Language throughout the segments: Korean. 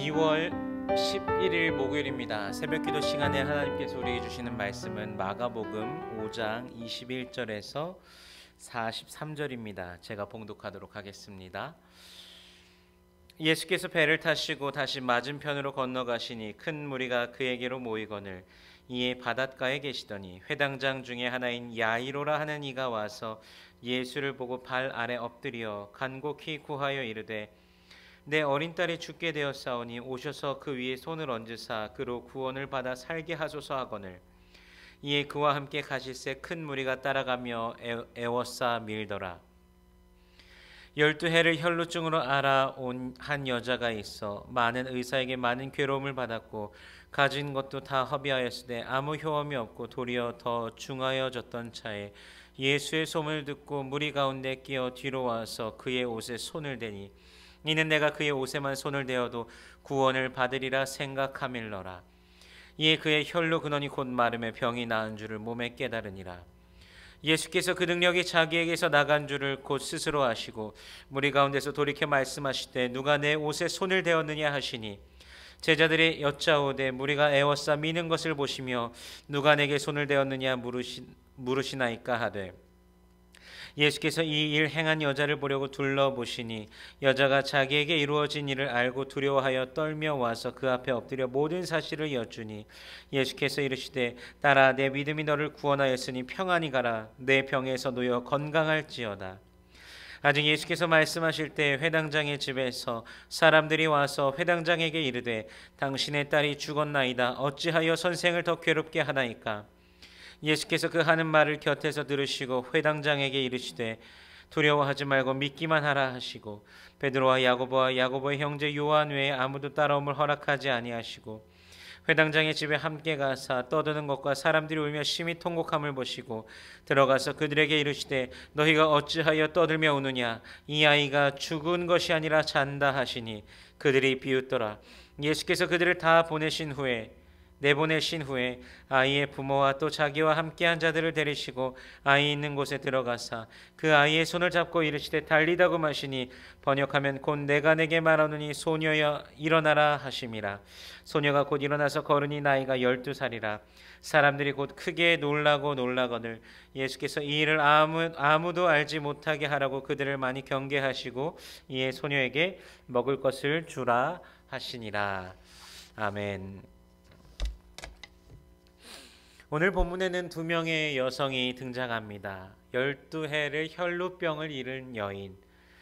2월 11일 목요일입니다. 새벽기도 시간에 하나님께서 우리에게 주시는 말씀은 마가복음 5장 21절에서 43절입니다. 제가 봉독하도록 하겠습니다. 예수께서 배를 타시고 다시 맞은편으로 건너가시니 큰 무리가 그에게로 모이거늘 이에 바닷가에 계시더니 회당장 중에 하나인 야이로라 하는 이가 와서 예수를 보고 발 아래 엎드려 간곡히 구하여 이르되 내 어린 딸이 죽게 되었사오니 오셔서 그 위에 손을 얹으사 그로 구원을 받아 살게 하소서 하거늘 이에 그와 함께 가실새 큰 무리가 따라가며 애워싸 밀더라. 12해를 혈루증으로 알아온 한 여자가 있어 많은 의사에게 많은 괴로움을 받았고 가진 것도 다 허비하였으되 아무 효험이 없고 도리어 더 중하여졌던 차에 예수의 소문을 듣고 무리 가운데 끼어 뒤로 와서 그의 옷에 손을 대니 이는 내가 그의 옷에만 손을 대어도 구원을 받으리라 생각하밀러라. 이에 그의 혈루 근원이 곧 마름에 병이 나은 줄을 몸에 깨달으니라. 예수께서 그 능력이 자기에게서 나간 줄을 곧 스스로 아시고 무리 가운데서 돌이켜 말씀하시되 누가 내 옷에 손을 대었느냐 하시니 제자들이 여짜오되 무리가 애워싸 미는 것을 보시며 누가 내게 손을 대었느냐 물으시나이까 하되 예수께서 이 일 행한 여자를 보려고 둘러보시니 여자가 자기에게 이루어진 일을 알고 두려워하여 떨며 와서 그 앞에 엎드려 모든 사실을 여쭈니 예수께서 이르시되 딸아 내 믿음이 너를 구원하였으니 평안히 가라 내 병에서 놓여 건강할지어다. 아직 예수께서 말씀하실 때 회당장의 집에서 사람들이 와서 회당장에게 이르되 당신의 딸이 죽었나이다 어찌하여 선생을 더 괴롭게 하나이까. 예수께서 그 하는 말을 곁에서 들으시고 회당장에게 이르시되 두려워하지 말고 믿기만 하라 하시고 베드로와 야고보의 형제 요한 외에 아무도 따라옴을 허락하지 아니하시고 회당장의 집에 함께 가사 떠드는 것과 사람들이 울며 심히 통곡함을 보시고 들어가서 그들에게 이르시되 너희가 어찌하여 떠들며 우느냐 이 아이가 죽은 것이 아니라 잔다 하시니 그들이 비웃더라. 예수께서 그들을 다 내보내신 후에 아이의 부모와 또 자기와 함께한 자들을 데리시고 아이 있는 곳에 들어가사 그 아이의 손을 잡고 이르시되 달리다고 마시니 번역하면 곧 내가 내게 말하노니 소녀여 일어나라 하심이라. 소녀가 곧 일어나서 걸으니 나이가 12살이라. 사람들이 곧 크게 놀라거늘 예수께서 이 일을 아무도 알지 못하게 하라고 그들을 많이 경계하시고 이에 소녀에게 먹을 것을 주라 하시니라. 아멘. 오늘 본문에는 두 명의 여성이 등장합니다. 12해를 혈루병을 잃은 여인,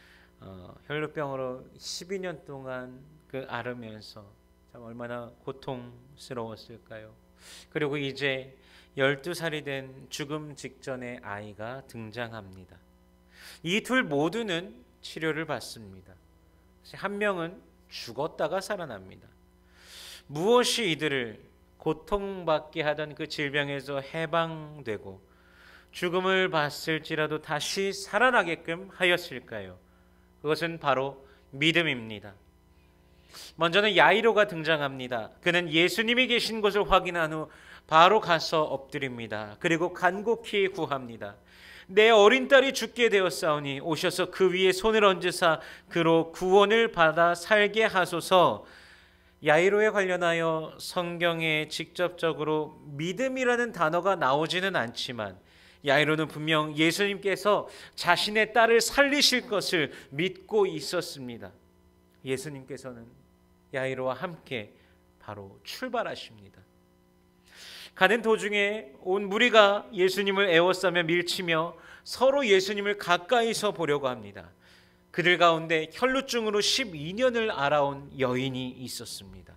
혈루병으로 12년 동안 그 앓으면서 참 얼마나 고통스러웠을까요? 그리고 이제 12살이 된 죽음 직전의 아이가 등장합니다. 이 둘 모두는 치료를 받습니다. 한 명은 죽었다가 살아납니다. 무엇이 이들을 고통받게 하던 그 질병에서 해방되고 죽음을 봤을지라도 다시 살아나게끔 하였을까요? 그것은 바로 믿음입니다. 먼저는 야이로가 등장합니다. 그는 예수님이 계신 곳을 확인한 후 바로 가서 엎드립니다. 그리고 간곡히 구합니다. 내 어린 딸이 죽게 되었사오니 오셔서 그 위에 손을 얹으사 그로 구원을 받아 살게 하소서. 야이로에 관련하여 성경에 직접적으로 믿음이라는 단어가 나오지는 않지만 야이로는 분명 예수님께서 자신의 딸을 살리실 것을 믿고 있었습니다. 예수님께서는 야이로와 함께 바로 출발하십니다. 가는 도중에 온 무리가 예수님을 애워싸며 밀치며 서로 예수님을 가까이서 보려고 합니다. 그들 가운데 혈루증으로 12년을 앓아온 여인이 있었습니다.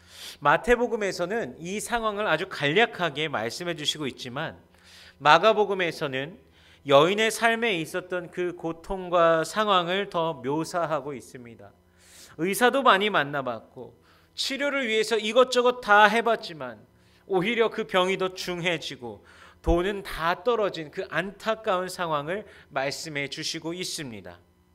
마태복음에서는 이 상황을 아주 간략하게 말씀해 주시고 있지만 마가복음에서는 여인의 삶에 있었던 그 고통과 상황을 더 묘사하고 있습니다. 의사도 많이 만나봤고 치료를 위해서 이것저것 다 해봤지만 오히려 그 병이 더 중해지고 돈은 다 떨어진 그 안타까운 상황을 말씀해 주시고 있습니다.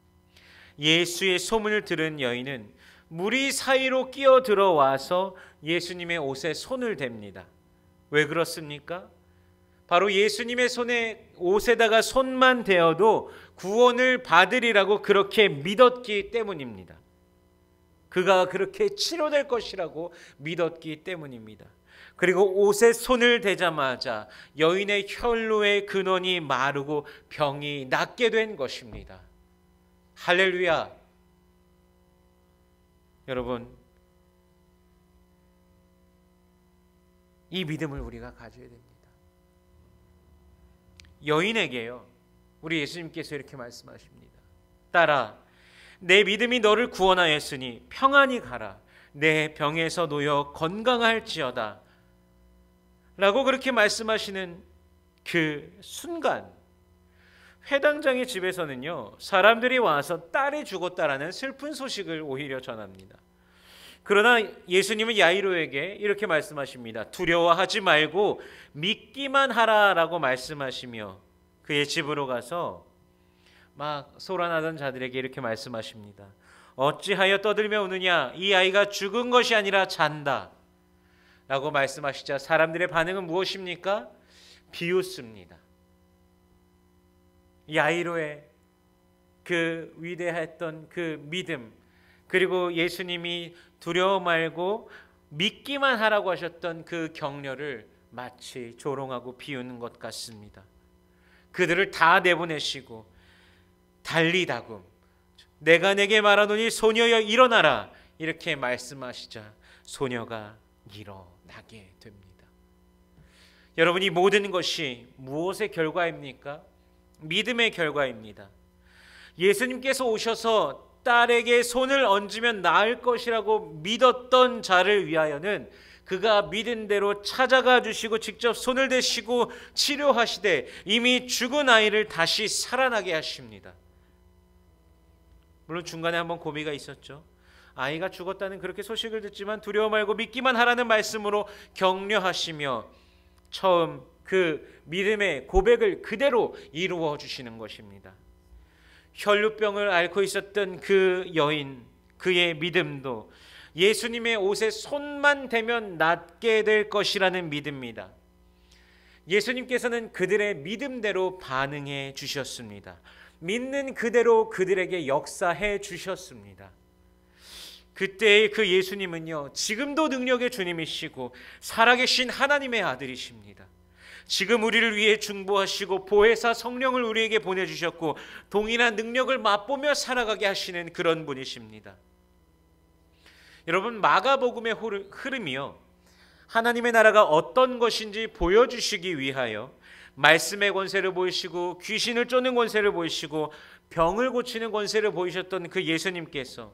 예수의 소문을 들은 여인은 무리 사이로 끼어 들어와서 예수님의 옷에 손을 댑니다. 왜 그렇습니까? 바로 예수님의 옷에다가 손만 대어도 구원을 받으리라고 그렇게 믿었기 때문입니다. 그가 그렇게 치료될 것이라고 믿었기 때문입니다. 그리고 옷에 손을 대자마자 여인의 혈루의 근원이 마르고 병이 낫게 된 것입니다. 할렐루야. 여러분, 이 믿음을 우리가 가져야 됩니다. 여인에게요, 우리 예수님께서 이렇게 말씀하십니다. 딸아, 내 믿음이 너를 구원하였으니 평안히 가라. 내 병에서 놓여 건강할지어다. 라고 그렇게 말씀하시는 그 순간, 회당장의 집에서는요, 사람들이 와서 딸이 죽었다라는 슬픈 소식을 오히려 전합니다. 그러나 예수님은 야이로에게 이렇게 말씀하십니다. 두려워하지 말고 믿기만 하라라고 말씀하시며 그의 집으로 가서 막 소란하던 자들에게 이렇게 말씀하십니다. 어찌하여 떠들며 우느냐? 이 아이가 죽은 것이 아니라 잔다 라고 말씀하시자 사람들의 반응은 무엇입니까? 비웃습니다. 야이로의 그 위대했던 그 믿음, 그리고 예수님이 두려워 말고 믿기만 하라고 하셨던 그 격려를 마치 조롱하고 비우는 것 같습니다. 그들을 다 내보내시고 달리다금 내가 내게 말하노니 소녀여 일어나라 이렇게 말씀하시자 소녀가 일어나게 됩니다. 여러분, 이 모든 것이 무엇의 결과입니까? 믿음의 결과입니다. 예수님께서 오셔서 딸에게 손을 얹으면 나을 것이라고 믿었던 자를 위하여는 그가 믿은 대로 찾아가 주시고 직접 손을 대시고 치료하시되 이미 죽은 아이를 다시 살아나게 하십니다. 물론 중간에 한번 고비가 있었죠. 아이가 죽었다는 그렇게 소식을 듣지만 두려워 말고 믿기만 하라는 말씀으로 격려하시며 처음 그 믿음의 고백을 그대로 이루어 주시는 것입니다. 혈루병을 앓고 있었던 그 여인, 그의 믿음도 예수님의 옷에 손만 대면 낫게 될 것이라는 믿음입니다. 예수님께서는 그들의 믿음대로 반응해 주셨습니다. 믿는 그대로 그들에게 역사해 주셨습니다. 그때의 그 예수님은요, 지금도 능력의 주님이시고 살아계신 하나님의 아들이십니다. 지금 우리를 위해 중보하시고 보혜사 성령을 우리에게 보내주셨고 동일한 능력을 맛보며 살아가게 하시는 그런 분이십니다. 여러분, 마가복음의 흐름이요, 하나님의 나라가 어떤 것인지 보여주시기 위하여 말씀의 권세를 보이시고 귀신을 쫓는 권세를 보이시고 병을 고치는 권세를 보이셨던 그 예수님께서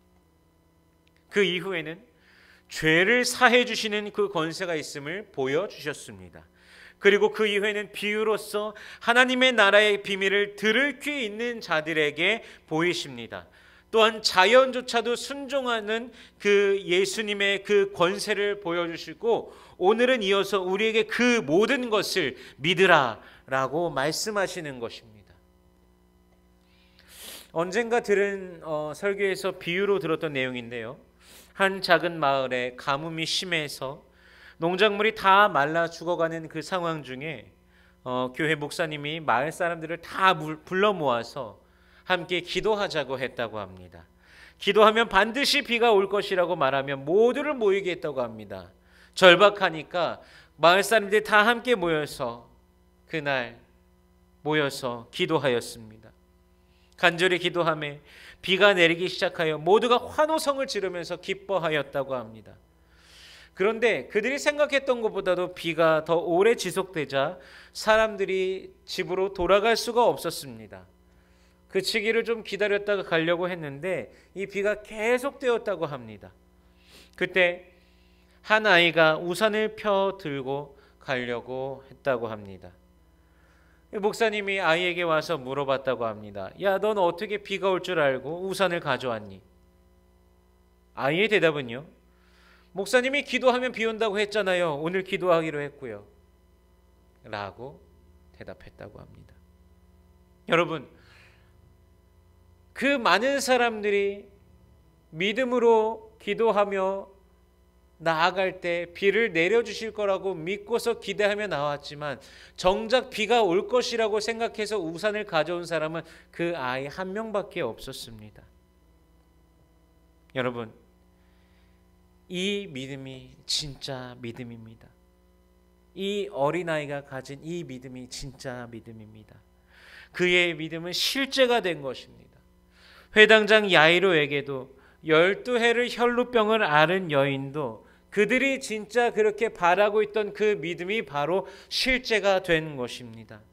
그 이후에는 죄를 사해 주시는 그 권세가 있음을 보여주셨습니다. 그리고 그 이후에는 비유로서 하나님의 나라의 비밀을 들을 귀 있는 자들에게 보이십니다. 또한 자연조차도 순종하는 그 예수님의 그 권세를 보여주시고 오늘은 이어서 우리에게 그 모든 것을 믿으라 라고 말씀하시는 것입니다. 언젠가 들은 설교에서 비유로 들었던 내용인데요, 한 작은 마을에 가뭄이 심해서 농작물이 다 말라 죽어가는 그 상황 중에 교회 목사님이 마을 사람들을 다 불러 모아서 함께 기도하자고 했다고 합니다. 기도하면 반드시 비가 올 것이라고 말하면 모두를 모이게 했다고 합니다. 절박하니까 마을 사람들이 다 함께 모여서 그날 모여서 기도하였습니다. 간절히 기도하며 비가 내리기 시작하여 모두가 환호성을 지르면서 기뻐하였다고 합니다. 그런데 그들이 생각했던 것보다도 비가 더 오래 지속되자 사람들이 집으로 돌아갈 수가 없었습니다. 그치기를 좀 기다렸다가 가려고 했는데 이 비가 계속되었다고 합니다. 그때 한 아이가 우산을 펴 들고 가려고 했다고 합니다. 목사님이 아이에게 와서 물어봤다고 합니다. 야, 넌 어떻게 비가 올 줄 알고 우산을 가져왔니? 아이의 대답은요, 목사님이 기도하면 비 온다고 했잖아요. 오늘 기도하기로 했고요. 라고 대답했다고 합니다. 여러분, 그 많은 사람들이 믿음으로 기도하며 나아갈 때 비를 내려주실 거라고 믿고서 기대하며 나왔지만 정작 비가 올 것이라고 생각해서 우산을 가져온 사람은 그 아이 한 명밖에 없었습니다. 여러분, 이 믿음이 진짜 믿음입니다. 이 어린아이가 가진 이 믿음이 진짜 믿음입니다. 그의 믿음은 실제가 된 것입니다. 회당장 야이로에게도 12해를 혈루병을 앓은 여인도 그들이 진짜 그렇게 바라고 있던 그 믿음이 바로 실제가 된 것입니다.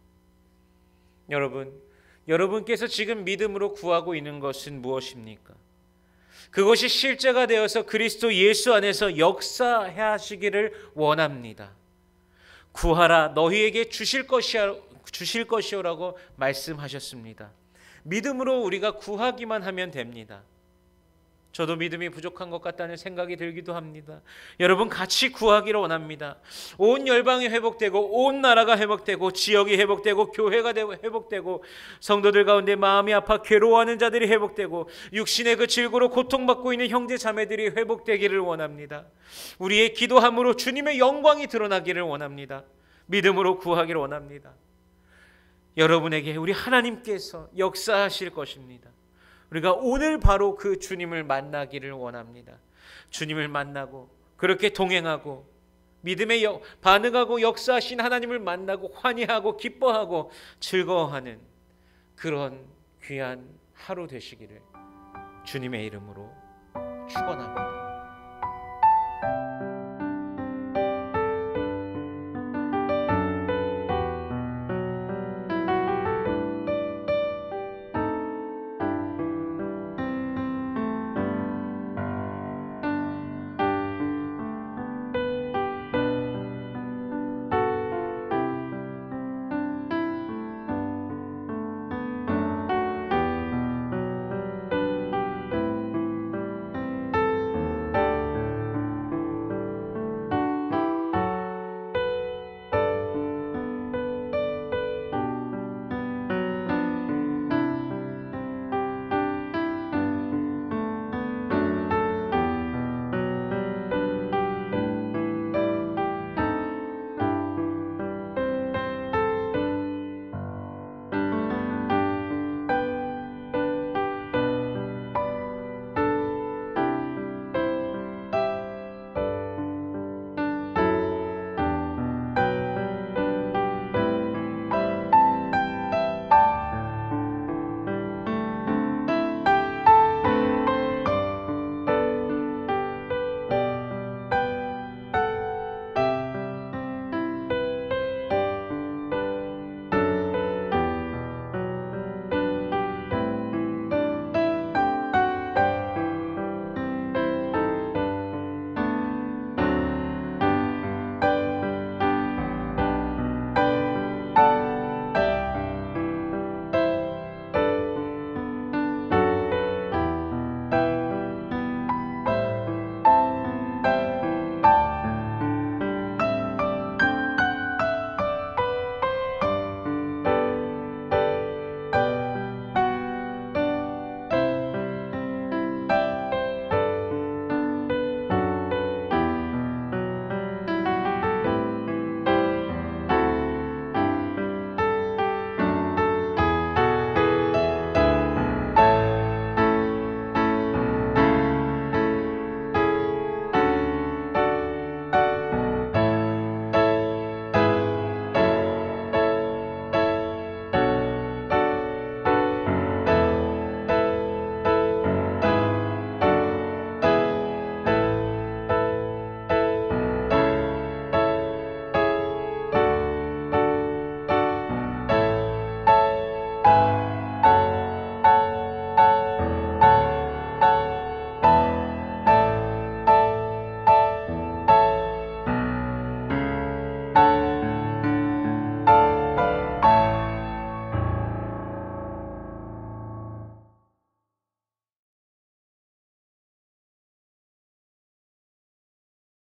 여러분께서 지금 믿음으로 구하고 있는 것은 무엇입니까? 그것이 실제가 되어서 그리스도 예수 안에서 역사하시기를 원합니다. 구하라 너희에게 주실 것이오라고 말씀하셨습니다. 믿음으로 우리가 구하기만 하면 됩니다. 저도 믿음이 부족한 것 같다는 생각이 들기도 합니다. 여러분 같이 구하기를 원합니다. 온 열방이 회복되고 온 나라가 회복되고 지역이 회복되고 교회가 회복되고 성도들 가운데 마음이 아파 괴로워하는 자들이 회복되고 육신의 그 질고로 고통받고 있는 형제 자매들이 회복되기를 원합니다. 우리의 기도함으로 주님의 영광이 드러나기를 원합니다. 믿음으로 구하기를 원합니다. 여러분에게 우리 하나님께서 역사하실 것입니다. 우리가 오늘 바로 그 주님을 만나기를 원합니다. 주님을 만나고 그렇게 동행하고 믿음에 반응하고 역사하신 하나님을 만나고 환희하고 기뻐하고 즐거워하는 그런 귀한 하루 되시기를 주님의 이름으로 축원합니다.